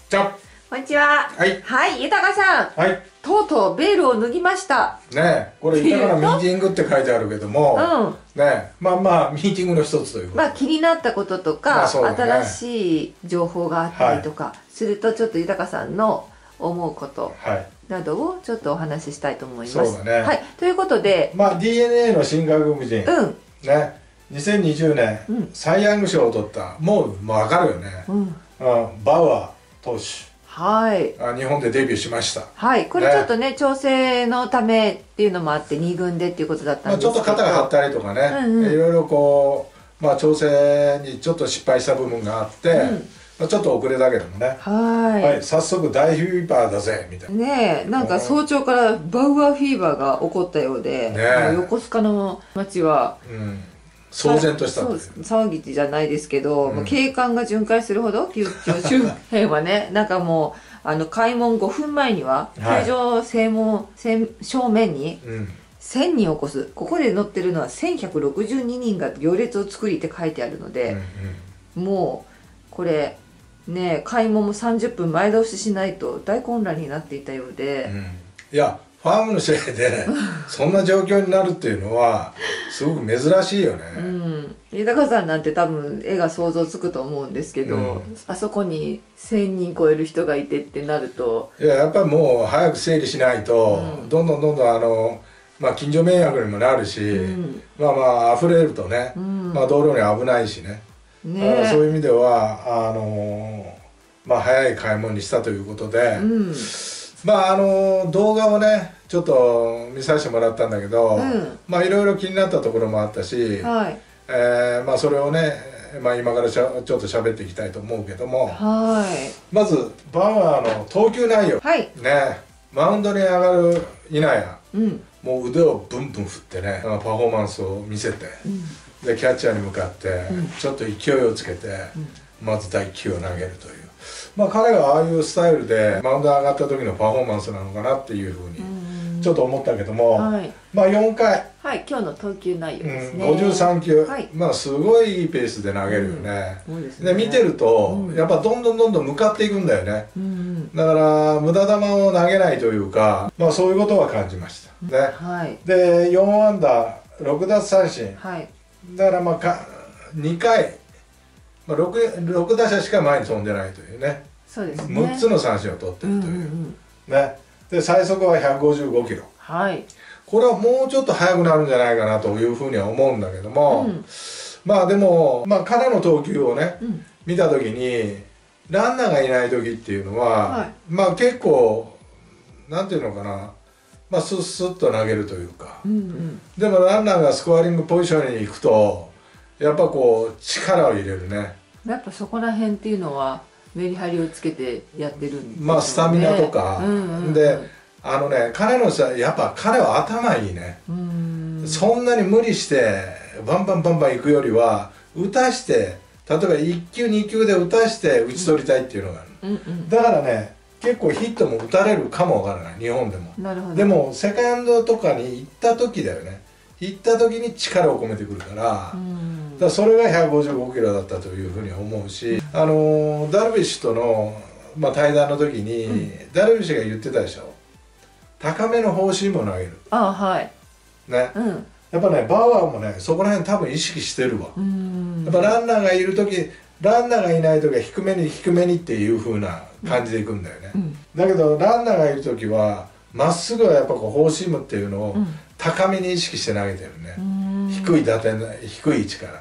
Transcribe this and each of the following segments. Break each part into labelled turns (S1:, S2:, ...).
S1: じゃ
S2: こんにちは。
S1: はい。
S2: はい、豊さん。
S1: はい。
S2: とうとうベールを脱ぎました。
S1: ねこれ豊かなミーティングって書いてあるけども、ねまあまあミーティングの一つということ。
S2: まあ気になったこととか、新しい情報があったりとかすると、ちょっと豊さんの思うことなどをちょっとお話ししたいと思います。
S1: そうだね。
S2: はい。ということで、
S1: まあ DNA の進学組人。ね。2020年、サイ・ヤング賞を取った、もうわかるよね。バウアー投手。
S2: はい。
S1: 日本でデビューしました。
S2: はい。これちょっとね、調整のためっていうのもあって、2軍でっていうことだったんですけど。
S1: ちょっと肩が張ったりとかね、いろいろこう、まあ調整にちょっと失敗した部分があって、ちょっと遅れたけどもね。はい。早速大フィーバーだぜ、みたいな。
S2: ねえ、なんか早朝からバウアーフィーバーが起こったようで、横須賀の街は、
S1: 騒然としたん
S2: ですよ。騒ぎじゃないですけど、景観が巡回するほど、球場周辺はね、なんかもう、開門5分前には、球場正面に、1000人を超す、ここで載ってるのは1162人が行列を作りって書いてあるので、もう、これ、ね、開門も30分前倒ししないと大混乱になっていたようで、
S1: いやファームの試合でそんな状況になるっていうのはすごく珍しいよね。
S2: 豊さんなんて多分絵が想像つくと思うんですけど、あそこに1000人超える人がいてってなると、
S1: やっぱりもう早く整理しないと、どんどんまあ近所迷惑にもなるし、まあ溢れるとね、まあ道路に危ないしね。そういう意味ではまあ早い買い物にしたということで、まあ動画をねちょっと見させてもらったんだけど、まあいろいろ気になったところもあったし、まあそれをね、まあ今からちょっと喋っていきたいと思うけども、まずバウアーの投球内容、ね、マウンドに上がるいなや、もう腕をブンブン振ってねパフォーマンスを見せて、でキャッチャーに向かってちょっと勢いをつけて、まず第1球を投げるという、まあ彼がああいうスタイルでマウンド上がった時のパフォーマンスなのかなっていうふうにちょっと思ったけども、まあ4回、
S2: 今日の投球内容ですね、
S1: 53球、まあすごいいいペースで投げるよね。で見てるとやっぱどんどん向かっていくんだよね。だから無駄球を投げないというか、まあそういうことは感じましたね。で4安打6奪三振、だからまあ2回、まあ、6打者しか前に飛んでないというね。そうですね、6つの三振を取ってるというね。で最速は155キロ、これはもうちょっと速くなるんじゃないかなというふうには思うんだけども、まあでも、まあ、彼の投球をね、見た時にランナーがいない時っていうのは、まあ結構なんていうのかな、まあスッスッと投げるというか、でもランナーがスコアリングポジションに行くとやっぱこう力を入れるね。
S2: やっぱそこら辺っていうのはメリハリをつけてやってるんですよね。
S1: まあスタミナとかで、彼のさ、やっぱ彼は頭いいね。そんなに無理してバンバン行くよりは打たして、例えば1球2球で打たして打ち取りたいっていうのがある。だからね結構ヒットも打たれるかもわからない、日本でも。でもセカンドとかに行った時だよね、行った時に力を込めてくるから、だからそれが155キロだったというふうに思うし、ダルビッシュとの、まあ、対談の時に、ダルビッシュが言ってたでしょ、高めのフォーシームを投げる。ね、やっぱねバウアーもねそこら辺多分意識してるわ。やっぱランナーがいる時、ランナーがいない時は低めにっていう風な感じでいくんだよね。だけどランナーがいる時はまっすぐはやっぱこうフォーシームっていうのを高めに意識して投げてるね。低い打点、低い位置から。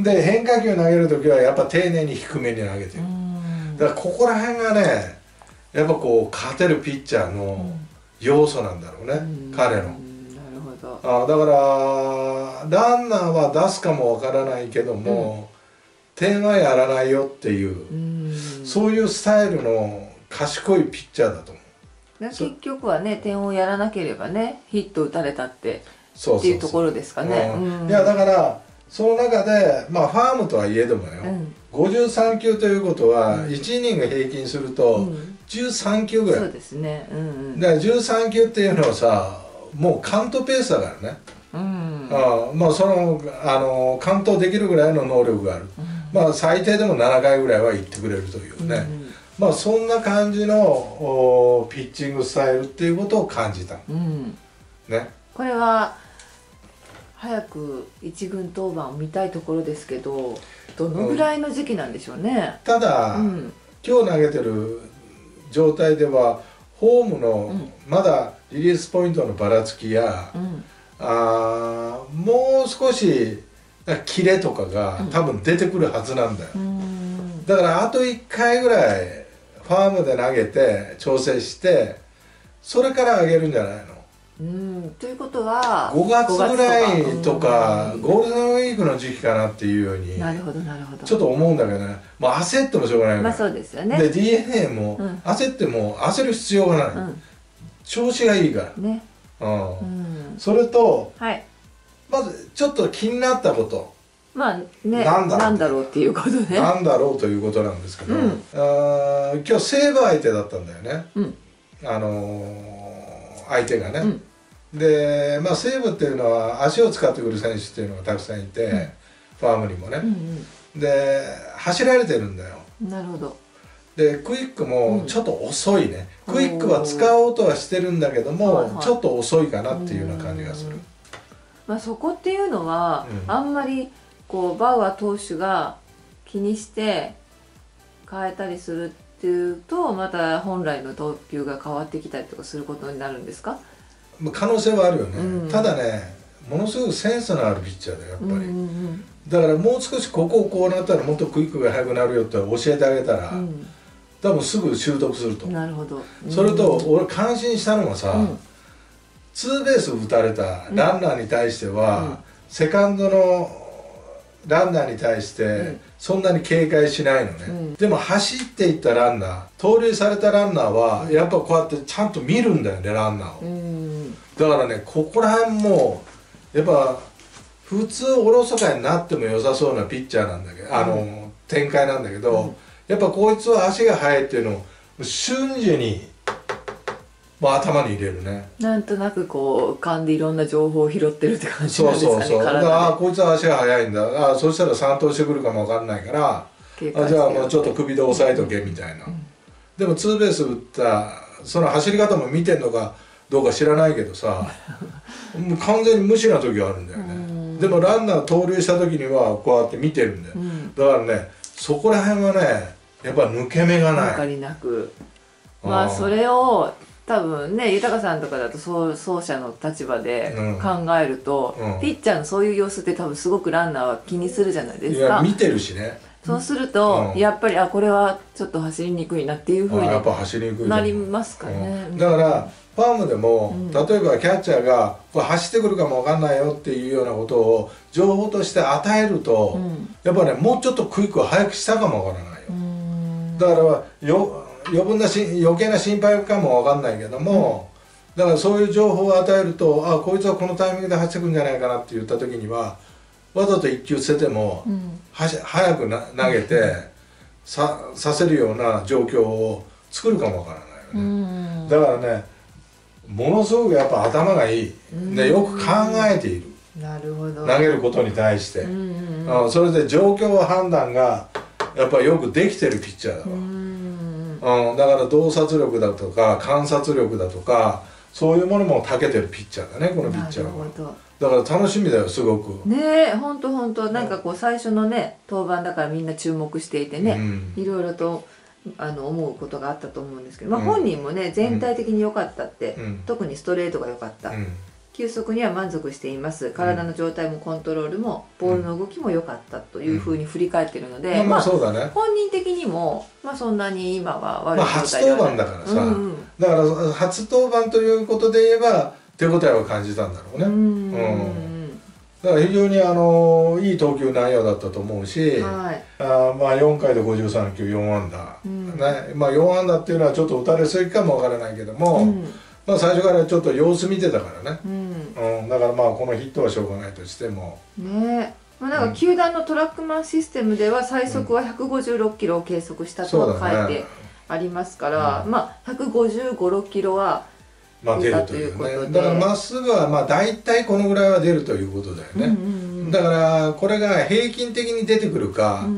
S1: で変化球投げる時はやっぱ丁寧に低めに投げてる。だからここら辺がねやっぱこう勝てるピッチャーの要素なんだろうね、彼の。だからランナーは出すかもわからないけども、点はやらないよっていう、そういうスタイルの賢いピッチャーだと思う。
S2: 結局はね点をやらなければねヒット打たれたっていうところですかね。
S1: いやだからその中でまあファームとはいえどもよ、53球ということは1イニング平均すると13球ぐらい。
S2: そうですね。
S1: だから13球っていうのはさ、もうカウントペースだからね。まあそのカウントできるぐらいの能力がある。まあ最低でも7回ぐらいは行ってくれるというね。 まあそんな感じのピッチングスタイルっていうことを感じた、ね。
S2: これは早く一軍登板を見たいところですけど、どのぐらいの時期なんでしょうね。
S1: ただ、今日投げてる状態ではフォームのまだリリースポイントのばらつきや、もう少しキレとかが多分出てくるはずなんだよ、だからあと1回ぐらいファームで投げて調整してそれから上げるんじゃないの。
S2: ということは
S1: 5月ぐらいとかゴールデンウィークの時期かなっていうように
S2: なるほどなるほど
S1: ちょっと思うんだけどね。まあ焦ってもしょうがないから、
S2: まあそうですよね。
S1: で DNA も焦っても焦る必要がない、調子がいいからね。それと、まずちょっと気になったこと、
S2: まあね、なんだろうっていうことね。
S1: なんだろうということなんですけど、今日西武相手だったんだよね、相手がね。で、まあ西武っていうのは足を使ってくる選手っていうのがたくさんいて、ファームにもね。で走られてるんだよ。
S2: なるほど。
S1: でクイックもちょっと遅いね、クイックは使おうとはしてるんだけども、ちょっと遅いかなっていうような感じがする。
S2: まあそこっていうのは、あんまりこうバウアー投手が気にして変えたりするっていうと、また本来の投球が変わってきたりとかすることになるんですか？
S1: 可能性はあるよね、ただね、ものすごくセンスのあるピッチャーだよやっぱり、だからもう少しここをこうなったらもっとクイックが速くなるよって教えてあげたら、多分すぐ習得すると。
S2: なるほど。
S1: それと俺感心したのがさ、ツーベース打たれたランナーに対しては、セカンドのランナーに対してそんなに警戒しないのね、でも走っていったランナー、盗塁されたランナーはやっぱこうやってちゃんと見るんだよね、ランナーを、だからね、ここら辺もやっぱ普通おろそかになっても良さそうなピッチャーなんだけど、展開なんだけど、やっぱこいつは足が速いっていうのを瞬時にもう頭に入れるね。
S2: なんとなくこう勘でいろんな情報を拾ってるって感じなんですかね。
S1: だからこいつは足が速いんだ、そしたら3投してくるかも分かんないから、じゃあもうちょっと首で押さえとけみたいな、でもツーベース打ったその走り方も見てんのかどうか知らないけどさもう完全に無視な時があるんだよね。でもランナー盗塁した時にはこうやって見てるんだよ、だからね、そこら辺はねやっぱ抜け目がない。
S2: 分かりなく、まあそれを多分ね、豊さんとかだと走者の立場で考えると、ピッチャーのそういう様子って多分すごくランナーは気にするじゃないですか。
S1: いや見てるしね。
S2: そうすると、やっぱりこれはちょっと走りにくいなっていうふうになりますかね。
S1: だからファームでも、例えばキャッチャーがこれ走ってくるかも分かんないよっていうようなことを情報として与えると、やっぱねもうちょっとクイックを早くしたかも分からないよ。だから余計な心配かも分かんないけども、だからそういう情報を与えると、こいつはこのタイミングで走ってくるんじゃないかなって言った時にはわざと1球捨てても、早く投げてさせるような状況を作るかもわからないよね。だからね、ものすごくやっぱ頭がいい、でよく考えている。
S2: なるほど。
S1: 投げることに対して、それで状況判断がやっぱりよくできてるピッチャーだわ。だから洞察力だとか観察力だとかそういうものも長けてるピッチャーだね、このピッチャーは。だから楽しみだよ、すごく。
S2: ねえ、ほんとなんかこう最初のね登板だからみんな注目していてね、いろいろと思うことがあったと思うんですけど、本人もね全体的に良かったって、特にストレートが良かった、球速には満足しています、体の状態もコントロールもボールの動きも良かったというふうに振り返ってるので、本人的にもそんなに今は悪い状態ではない。
S1: 初登板だからさ、だから初登板ということで言えば手応えを感じたんだろうね。だから非常にいい投球内容だったと思うし、4回で53球4安打、4安打っていうのはちょっと打たれすぎかもわからないけども、最初からちょっと様子見てたからね、だからこのヒットはしょうがないとしてもね。
S2: なんか球団のトラックマンシステムでは最速は156キロを計測したと書いてありますから、155、6キロは
S1: 出るというね。だからまっすぐは大体このぐらいは出るということだよね。だからこれが平均的に出てくるか、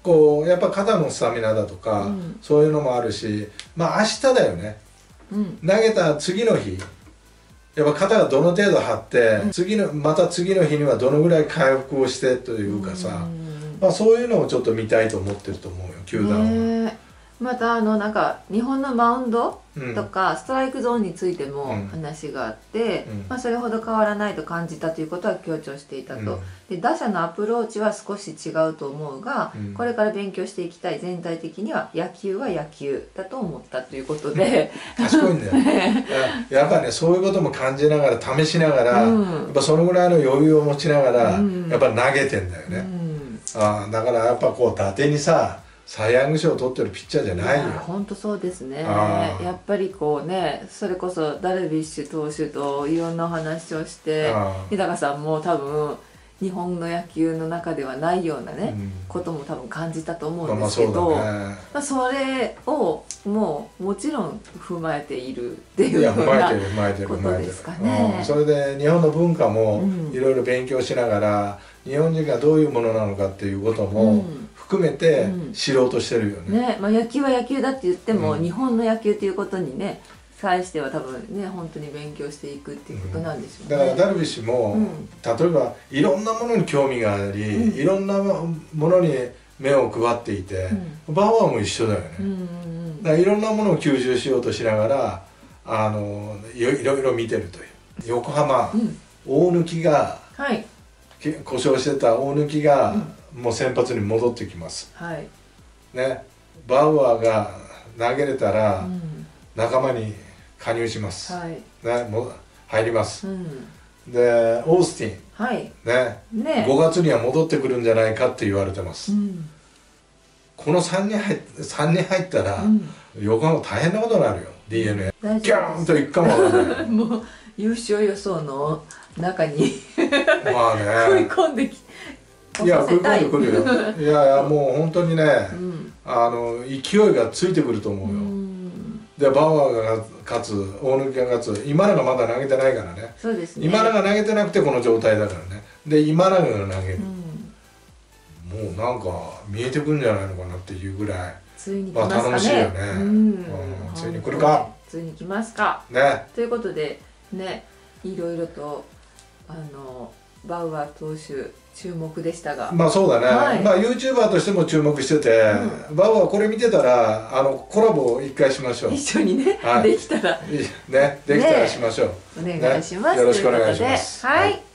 S1: こうやっぱ肩のスタミナだとか、そういうのもあるし、まあ明日だよね、投げた次の日やっぱ肩がどの程度張って、また次の日にはどのぐらい回復をしてというかさ、まあそういうのをちょっと見たいと思ってると思うよ、球団は。
S2: またなんか日本のマウンドとかストライクゾーンについても話があって、まあ、それほど変わらないと感じたということは強調していたと。で打者のアプローチは少し違うと思うが、これから勉強していきたい、全体的には野球は野球だと思ったということで
S1: 賢いんだよやっぱね、そういうことも感じながら試しながら、やっぱそのぐらいの余裕を持ちながら、やっぱ投げてんだよね。だからやっぱこう伊達にさサイ・ヤング賞を取ってるピッチャーじゃないよ。
S2: 本当そうですね。やっぱりこうね、それこそダルビッシュ投手といろんなお話をして日高さんも多分日本の野球の中ではないようなね、ことも多分感じたと思うんですけど、それをもちろん踏まえているっていうようなことですかね。
S1: それで日本の文化もいろいろ勉強しながら、日本人がどういうものなのかっていうことも含めて知ろうとしてるよね。
S2: まあ野球は野球だって言っても、日本の野球っていうことにね際しては多分ね本当に勉強していくっていうことなんでしょうね。
S1: だからダルビッシュも、例えばいろんなものに興味があり、いろんなものに目を配っていて、バウアーも一緒だよね。だからいろんなものを吸収しようとしながらいろいろ見てるという。横浜、大貫が、故障してた大貫が、もう先発に戻ってきます。ね、バウアーが投げれたら、仲間に加入します。ね、もう入ります。で、オースティン、5月には戻ってくるんじゃないかって言われてます。この3人入ったら、横浜大変なことになるよ。DNA ギャーンといくかもわからない。
S2: もう優勝予想の中に
S1: まあね、
S2: 食い込んできて。
S1: いや、食い込んでくるよ。いやいや、もう本当にね、勢いがついてくると思うよ。で、バウアーが勝つ、大貫が勝つ、今永がまだ投げてないからね。
S2: そうですね。
S1: 今永が投げてなくてこの状態だからね。で、今永が投げる。もうなんか見えてくるんじゃないのかなっていうぐらい。
S2: ついに来ますかね。
S1: 楽しいよね。ついに来るか。
S2: ついに来ますか。
S1: ね。
S2: ということでね、いろいろとバウアー投手注目でしたが、
S1: まあそうだね、まあ YouTuber としても注目してて、バウアーこれ見てたらコラボを一回しましょう。
S2: 一緒にね、できたら
S1: ね、できたらしましょう。
S2: お願いします。
S1: よろしくお願いします。
S2: はい。